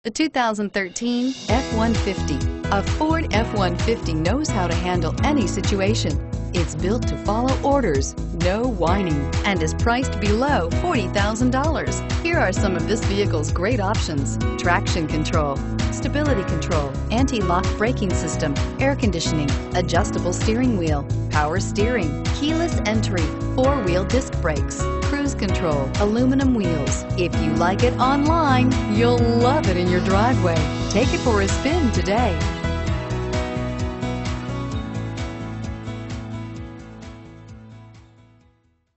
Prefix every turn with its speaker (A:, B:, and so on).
A: The 2013 F-150. A Ford F-150 knows how to handle any situation. It's built to follow orders, no whining, and is priced below $40,000. Here are some of this vehicle's great options: traction control, stability control, anti-lock braking system, air conditioning, adjustable steering wheel, power steering, keyless entry, four-wheel disc brakes, cruise control, aluminum wheels. If you like it online, you'll love it in your driveway. Take it for a spin today.